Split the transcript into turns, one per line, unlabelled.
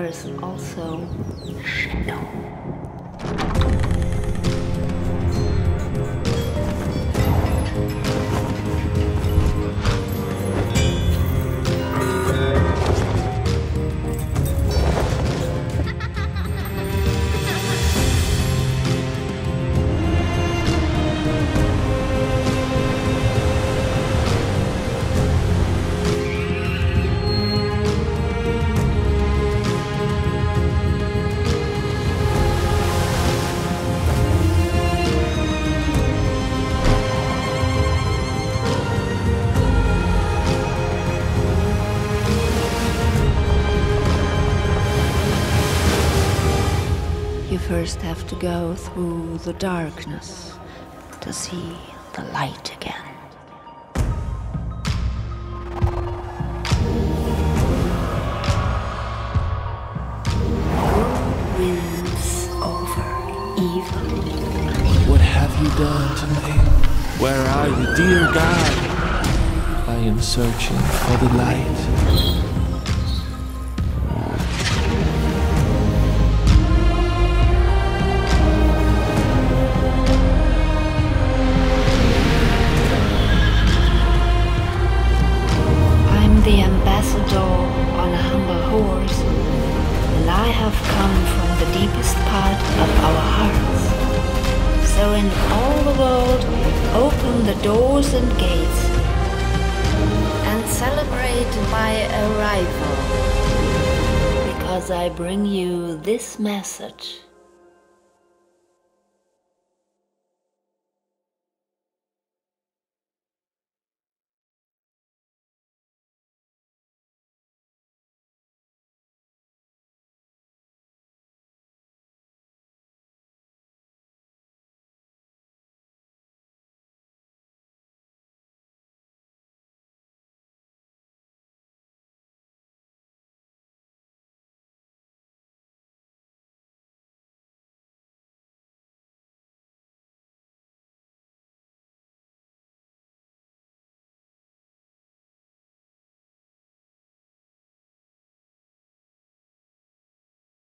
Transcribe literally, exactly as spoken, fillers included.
there's also shadow. You first have to go through the darkness to see the light again. Good wins over evil.
What have you done to me? Where are you, dear God? I am searching for the light.
The ambassador on a humble horse, and I have come from the deepest part of our hearts. So in all the world, open the doors and gates, and celebrate my arrival, because I bring you this message.